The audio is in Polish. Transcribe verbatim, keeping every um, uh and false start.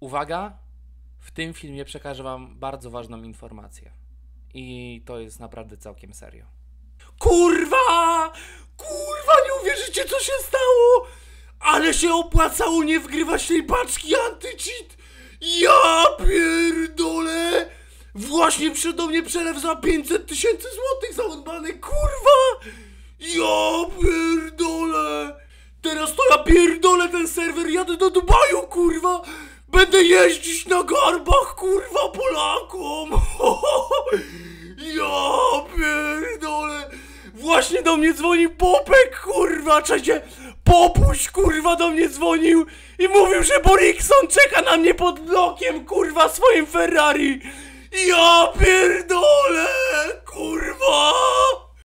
Uwaga, w tym filmie przekażę wam bardzo ważną informację. I to jest naprawdę całkiem serio. Kurwa! Kurwa, nie uwierzycie, co się stało! Ale się opłacało nie wgrywać tej paczki anti-cheat! Ja pierdolę! Właśnie przede mnie przelew za pięćset tysięcy złotych za odbany, kurwa! Ja pierdolę! Teraz to ja pierdolę ten serwer, jadę do Dubaju, kurwa! Będę jeździć na garbach, kurwa, Polakom! Ja pierdolę! Właśnie do mnie dzwoni Popek, kurwa! Cześć, Popuś, kurwa, do mnie dzwonił i mówił, że Borikson czeka na mnie pod blokiem, kurwa, swoim Ferrari! Ja pierdolę, kurwa!